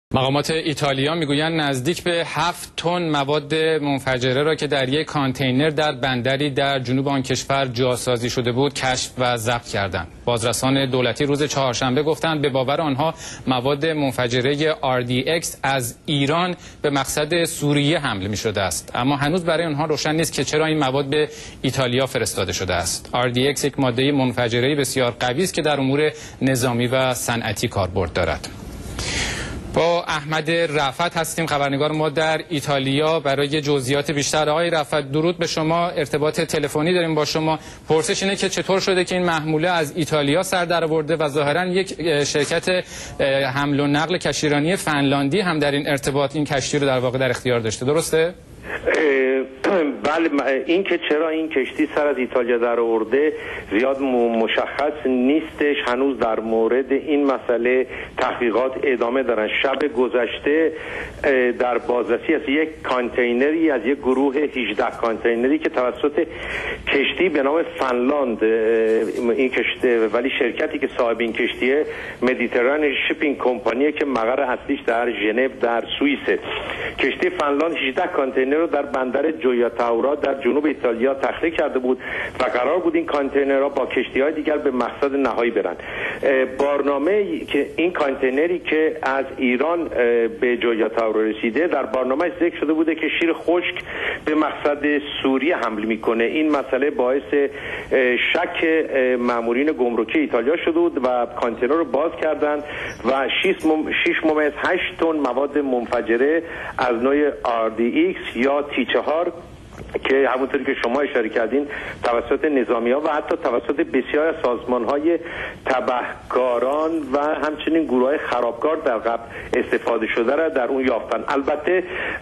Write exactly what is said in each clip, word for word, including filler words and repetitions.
مقامات ایتالیا میگویند نزدیک به هفت تن مواد منفجره را که در یک کانتینر در بندری در جنوب آن کشور جاسازی شده بود کشف و ضبط کردند. بازرسان دولتی روز چهارشنبه گفتند به باور آنها مواد منفجره آر دی اکس از ایران به مقصد سوریه حمل می شده است، اما هنوز برای آنها روشن نیست که چرا این مواد به ایتالیا فرستاده شده است. آر دی اکس یک ماده منفجره بسیار قوی است که در امور نظامی و صنعتی کاربرد دارد. با احمد رفعت هستیم، خبرنگار ما در ایتالیا، برای جزئیات بیشتر. آقای رفعت درود به شما، ارتباط تلفنی داریم با شما. پرسش اینه که چطور شده که این محموله از ایتالیا سر درآورده و ظاهرا یک شرکت حمل و نقل کشتیرانی فنلاندی هم در این ارتباط این کشتی رو در واقع در اختیار داشته، درسته؟ بله، این که چرا این کشتی سر از ایتالیا در آورده زیاد مشخص نیستش. هنوز در مورد این مسئله تحقیقات ادامه دارن. شب گذشته در بازرسی از یک کانتینری از یک گروه هجده کانتینری که توسط کشتی به نام فنلاند این کشتی، ولی شرکتی که صاحب این کشتیه مدیترانه شیپینگ کمپانیه که مقر اصلیش در ژنو در سوئیسه. کشتی فنلاند هجده کانتینر رو در بندر جویا تاورا در جنوب ایتالیا تخلیه کرده بود و قرار بود این کانتینرها با کشتی‌های دیگر به مقصد نهایی برن. برنامه که این کانتینری که از ایران به جویا تاورا رسیده، در برنامه ذکر شده بوده که شیر خشک به مقصد سوریه حمل میکنه. این مسئله باعث شک مامورین گمرکی ایتالیا شده بود و کانتینر رو باز کردند و شش ممیز هشت تن مواد منفجره از نوع آر دی اکس یا تی چهار که همونطوری که شما اشاره کردین توسط نظامی‌ها و حتی توسط بسیار از سازمان‌های تبهکاران و همچنین گروه‌های خرابکار در قبل استفاده شده را در اون یافتن. البته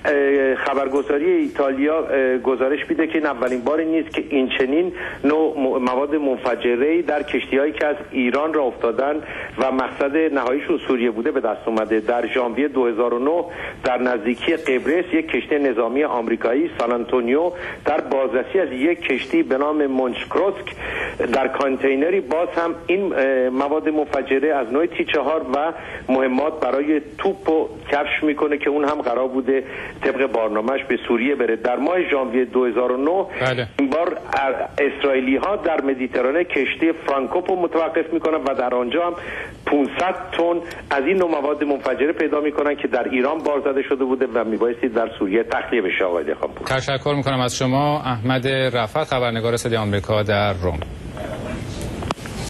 خبرگزاری ایتالیا گزارش میده که این اولین بار نیست که این چنین نوع مواد منفجره‌ای در کشتی‌هایی که از ایران را افتادن و مقصد نهاییشون سوریه بوده به دست اومده. در ژانویه دو هزار و نه در نزدیکی قبرس یک کشتی نظامی آمریکایی سان آنتونیو در بازرسی از یک کشتی به نام مونچکروسک در کانتینری باز هم این مواد منفجره از نوع تی چهار و مهمات برای توپ و کفش میکنه که اون هم قرار بوده طبق برنامهش به سوریه بره. در ماه ژانویه دو هزار و نه بله. این بار اسرائیلی ها در مدیترانه کشتی فرانکوپو متوقف میکنن و در آنجا هم پانصد تن از این نوع مواد منفجره پیدا میکنن که در ایران بارزده شده بوده و میبایستی در سوریه تخلیه بشه. آقای دخانپور، تشکر میکنم از شما. احمد رفعت، خبرنگار صدای آمریکا در روم.